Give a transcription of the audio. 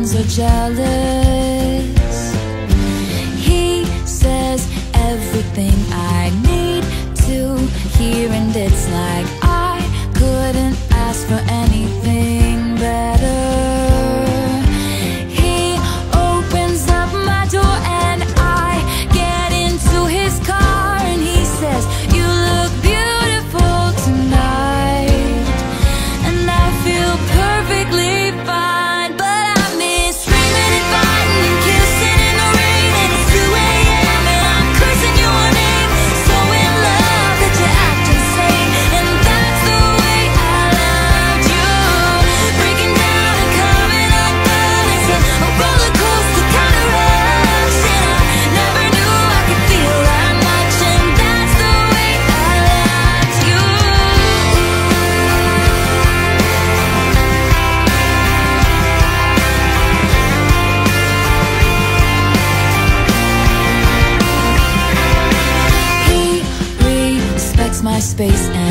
friends are jealous. He says everything I need to hear, and it's like I couldn't ask for anything better. He opens up my door and I get into his car, and he says, "You look beautiful tonight." And I feel perfectly fine, but I miss screaming and fighting and kissing in the rain. And it's 2 a.m. and I'm cursing your name. So in love that you act insane, and that's the way I loved you. Breaking down and coming undone, it's a roller coaster kind of rush. And I never knew I could feel that much, and that's the way I loved you. He respects my space